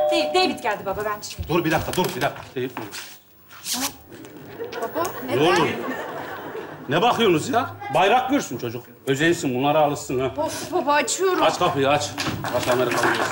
David geldi baba, ben çıkayım. Dur bir dakika. David mi? Baba, Ne neden? oğlum? Ne bakıyorsunuz ya? Bayrak görsün çocuk. Özensin, bunlara alışsın ha. Of baba, açıyorum. Aç kapıyı, aç. Aç Amerikalı gelsin.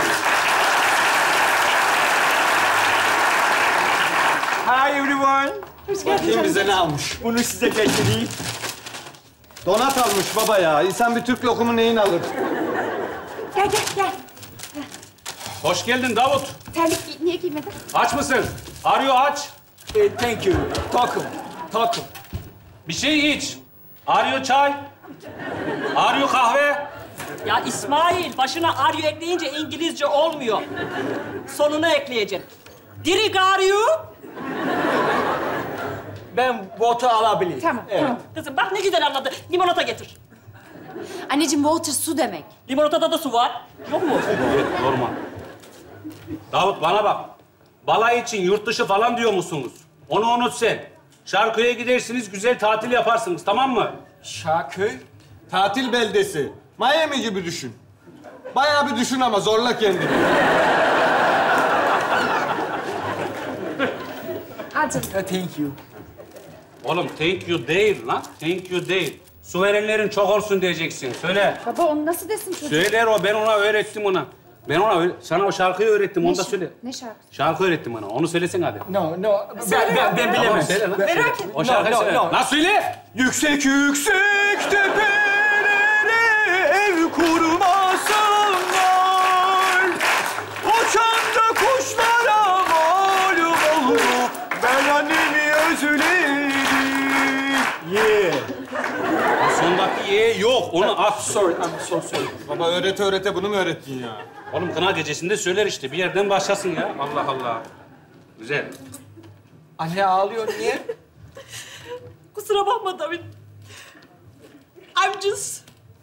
Hi everyone. Hoş geldin Bakayım bize ne almış. Bunu size getireyim. Donat almış baba ya. İnsan bir Türk lokumu neyin alır? Gel. Hoş geldin Davut. Terlik niye giymedin? Aç mısın? Arıyor aç. Thank you. Tokum. Bir şey iç. Arıyor çay. Arıyor kahve. Ya İsmail, başına aryu ekleyince İngilizce olmuyor. Sonuna ekleyeceksin. Diri garyu. Ben water alabilirim. Tamam. Kızım bak ne güzel anladı. Limonata getir. Anneciğim, water su demek. Limonatada da su var. Yok mu? Evet, normal. Davut bana bak. Balayı için yurt dışı falan diyor musunuz? Onu unut sen. Şarkıya gidersiniz, güzel tatil yaparsınız, tamam mı? Şarköy. Tatil beldesi. Miami gibi düşün. Bayağı bir düşün ama zorla kendini. Al canım. Thank you. Oğlum thank you değil lan. Thank you değil. Su verenlerin çok olsun diyeceksin. Söyle. Baba, onu nasıl desin çocuk? Söyler o. Ben ona öğrettim ona. Sana o şarkıyı öğrettim. Onu da söyle. Ne şarkı? Şarkı öğrettim ona. Onu söylesene hadi. No. Ben Tamam, bilemem. söyle lan. Merak etme. O şarkıyı No, söyle. no. Lan söyle. Yüksek tepelere ev kurmasınlar. Uçan da kuşlara malum oldu. Ben annemi özledim. Yeah. Sondaki ye yok. Onu at. Sorry, I'm so sorry. Baba öğrete bunu mu öğrettin ya? Oğlum kına gecesinde söyler işte. Bir yerden başlasın ya. Allah Allah. Güzel. Anne ağlıyor niye? Kusura bakma David. I'm just...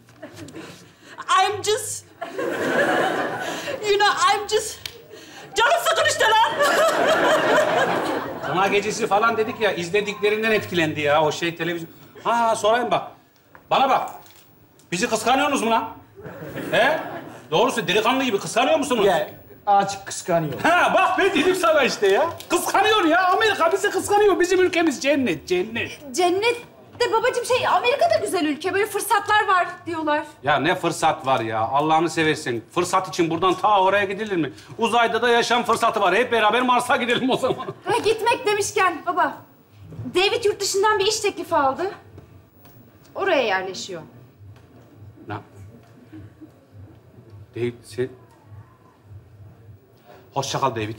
Canım sıkın işte lan. Kına gecesi falan dedik ya. İzlediklerinden etkilendi ya. O şey televizyon. Ha sorayım bak. Bana bak. Bizi kıskanıyorsunuz mu lan? He? Doğrusu delikanlı gibi kıskanıyor musunuz? Ya azıcık kıskanıyor. Ha bak ben dedim sana işte ya. Kıskanıyor ya. Amerika bizi kıskanıyor. Bizim ülkemiz cennet. Cennet de babacığım Amerika da güzel ülke. Böyle fırsatlar var diyorlar. Ya ne fırsat var ya. Allah'ını seversen. Fırsat için buradan ta oraya gidilir mi? Uzayda da yaşam fırsatı var. Hep beraber Mars'a gidelim o zaman. Ha, gitmek demişken baba. David yurt dışından bir iş teklifi aldı. Oraya yerleşiyor. Ne? David sen... Hoşça kal David.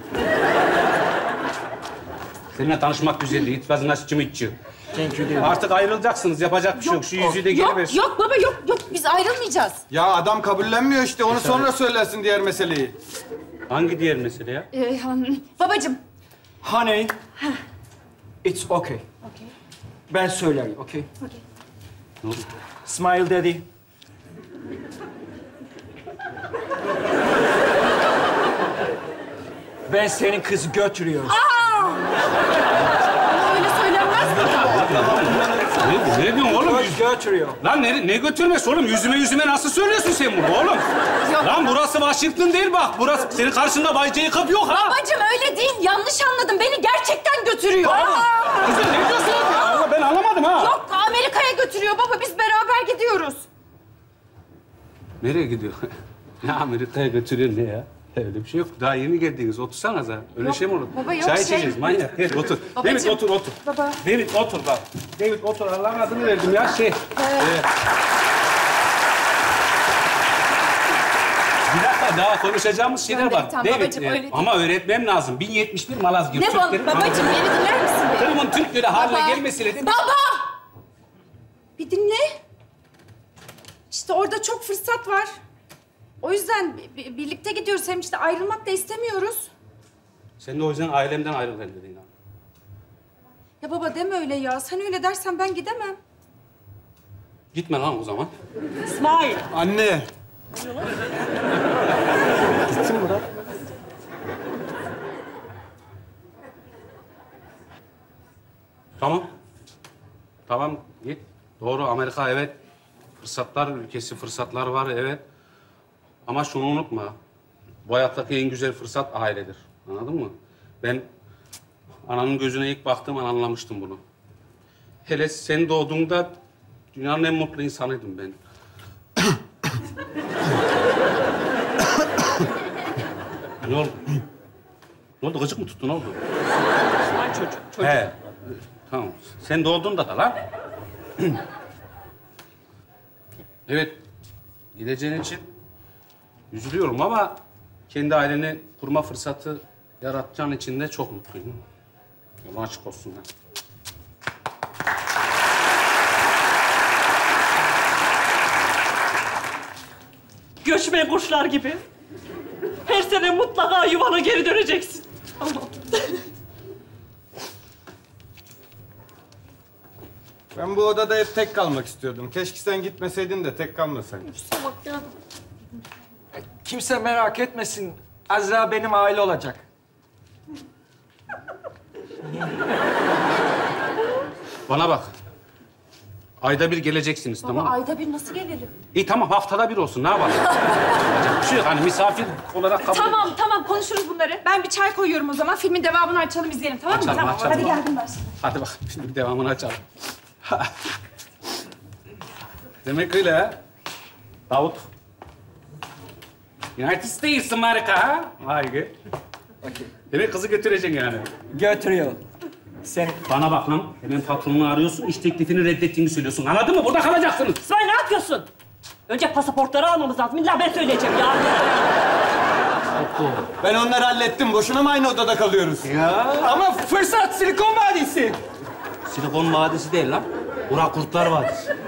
Seninle tanışmak güzeldi. It was nice to meet you. Thank you dedim. Artık ayrılacaksınız. Yapacak bir şey yok. Şu yüzüğü de geri ver. Yok baba, yok. Biz ayrılmayacağız. Ya adam kabullenmiyor işte. Onu sonra söylersin diğer meseleyi. Hangi diğer mesele ya? Babacığım. Honey, it's okay. Ben söylerim, okay? Ne oldu? Smile daddy. Ben senin kızı götürüyorum. Ama öyle söylenmez mi? Ne diyorsun oğlum? Götürüyor. Lan ne götürmesi oğlum? Yüzüme nasıl söylüyorsun sen bunu oğlum? Yok. Lan burası Washington değil bak. Burası senin karşında Bay Jacob yok ha. Babacığım öyle değil. Yanlış anladın. Beni gerçekten götürüyor. Kızım ne diyorsun ya? Allah ben anlamadım ha. Yok, Amerika'ya götürüyor baba. Biz beraber gidiyoruz. Nereye gidiyor? Ne Amerika'ya götürüyor ne ya? Öyle bir şey yok. Daha yeni geldiniz. Otursanıza. Öyle Yok, şey mi olur? baba, yok Çay şey. içeceğiz. Manyak. Gel otur. Babacığım. David otur. Baba. David otur bak. David otur. Allah'ın adını verdim ya şey. Bir dakika daha konuşacağımız şeyler Tamam, var. tamam, David, babacığım, öyle değil. ama öğretmem lazım. 1071 Malazgirt. Ne Türklerin- babacığım, beni dinler misin? Kırım'ın Türklere haline Baba. gelmesiyle değil mi? Baba! Bir dinle. İşte orada çok fırsat var. O yüzden birlikte gidiyoruz. Hem işte ayrılmak da istemiyoruz. Sen de o yüzden ailemden ayrıl dedin ha. Ya baba deme öyle ya. Sen öyle dersen ben gidemem. Gitme lan o zaman. İsmail. Anne. Tamam. Tamam git. Doğru Amerika evet. Fırsatlar ülkesi, fırsatlar var evet. Ama şunu unutma. Bu hayattaki en güzel fırsat ailedir. Anladın mı? Ben ananın gözüne ilk baktığım an anlamıştım bunu. Hele sen doğduğunda dünyanın en mutlu insanıydım ben. Ne oldu? Ne oldu? Gıcık mı tuttu? Ne oldu? İsmail çocuk. He. Tamam. Sen doğduğunda da lan. Evet. Gideceğin için üzülüyorum ama kendi aileni kurma fırsatı yaratacağın için de çok mutluyum. Yolun açık olsun lan. Göçmen kuşlar gibi. Her sene mutlaka yuvana geri döneceksin. Tamam. Ben bu odada hep tek kalmak istiyordum. Keşke sen gitmeseydin de tek kalmasaydın. Kimse merak etmesin. Azra benim aile olacak. Bana bak. Ayda bir geleceksiniz, Baba tamam mı? ayda bir nasıl gelelim? İyi tamam, haftada bir olsun. Ne yapalım? Yapacak bir şey yok. Hani misafir olarak kabul Tamam konuşuruz bunları. Ben bir çay koyuyorum o zaman. Filmin devamını açalım izleyelim tamam mı? Açalım, Tamam. açalım. Hadi geldim ben şimdi. Hadi bak, şimdi bir devamını açalım. Demek öyle ha? Davut. United States Amerika ha? Vay. Demek kızı götüreceksin yani. Götürüyor. Sen Bana bak lan, hemen patronunu arıyorsun, iş teklifini reddettiğini söylüyorsun. Anladın mı? Burada kalacaksınız. İsmail ne yapıyorsun? Önce pasaportları almamız lazım. İlla ben söyleyeceğim ya. Ben onları hallettim. Boşuna mı aynı odada kalıyoruz? ama fırsat Silikon Vadisi. Silikon Vadisi değil lan. Bura Kurtlar Vadisi.